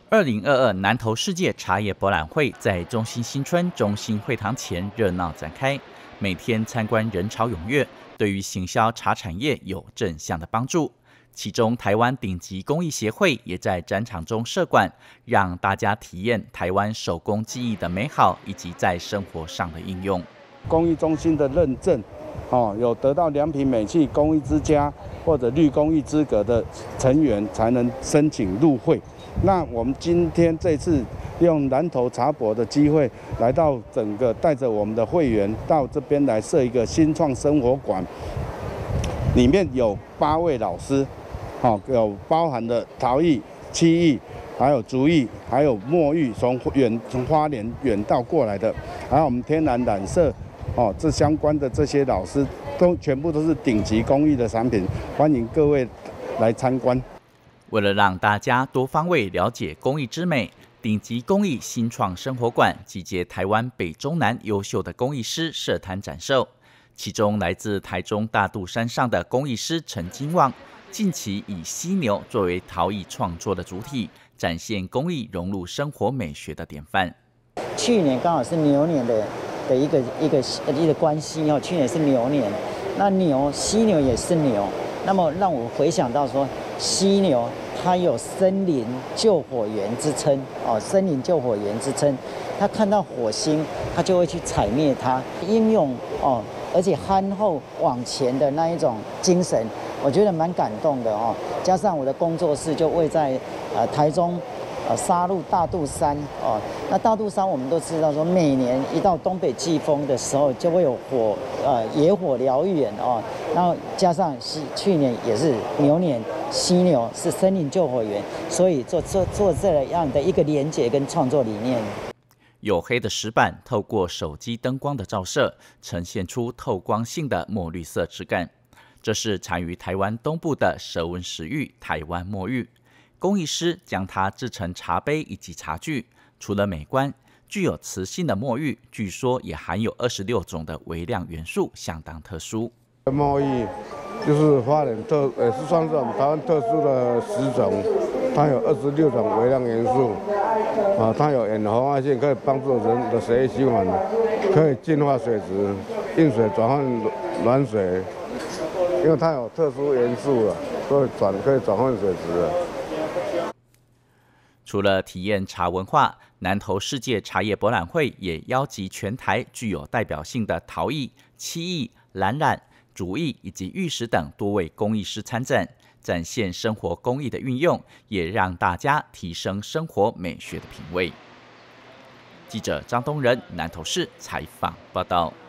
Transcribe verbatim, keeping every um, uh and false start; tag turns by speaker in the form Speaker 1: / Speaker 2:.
Speaker 1: 二零二二南投世界茶叶博览会在中心新村中心会堂前热闹展开，每天参观人潮踊跃，对于行销茶产业有正向的帮助。其中，台湾顶级工艺协会也在展场中设馆，让大家体验台湾手工技艺的美好，以及在生活上的应用。
Speaker 2: 工艺中心的认证，哦，有得到良品美器工艺之家或者绿工艺资格的成员才能申请入会。那我们今天这次用南投茶博的机会，来到整个带着我们的会员到这边来设一个新创生活馆，里面有八位老师，好，有包含的陶艺、漆艺，还有竹艺，还有墨玉，从远从花莲远道过来的，还有我们天然染色，哦，这相关的这些老师都全部都是顶级工艺的产品，欢迎各位来参观。
Speaker 1: 为了让大家多方位了解工艺之美，顶级工艺新创生活馆集结台湾北中南优秀的工艺师设摊展售。其中来自台中大肚山上的工艺师陈金旺，近期以犀牛作为陶艺创作的主体，展现工艺融入生活美学的典范。
Speaker 3: 去年刚好是牛年的的一个一个一个关系哦，去年是牛年，那牛犀牛也是牛，那么让我回想到说，犀牛它有森林救火员之称哦，森林救火员之称，它看到火星，它就会去踩灭它，英勇哦，而且憨厚往前的那一种精神，我觉得蛮感动的哦。加上我的工作室就位在呃台中。呃，沙鹿大肚山哦，那大肚山我们都知道说，每年一到东北季风的时候，就会有火呃野火燎原哦，然后加上是去年也是牛年，犀牛是森林救火员，所以做做做这样的一个连结跟创作理念。
Speaker 1: 黝黑的石板透过手机灯光的照射，呈现出透光性的墨绿色质感。这是产于台湾东部的蛇纹石玉台湾墨玉。工艺师将它制成茶杯以及茶具，除了美观，具有磁性的墨玉，据说也含有二十六种的微量元素，相当特殊。
Speaker 2: 墨玉就是花莲特，也是算是我们台湾特殊的石种，它有二十六种微量元素，啊，它有远红外线，可以帮助人的血液循环，可以净化水质，硬水转换软水，因为它有特殊元素了，所以转可以转换水质了。
Speaker 1: 除了体验茶文化，南投世界茶叶博览会也邀集全台具有代表性的陶艺、漆艺、蓝染、竹艺以及玉石等多位工艺师参展，展现生活工艺的运用，也让大家提升生活美学的品味。记者张东仁南投市采访报道。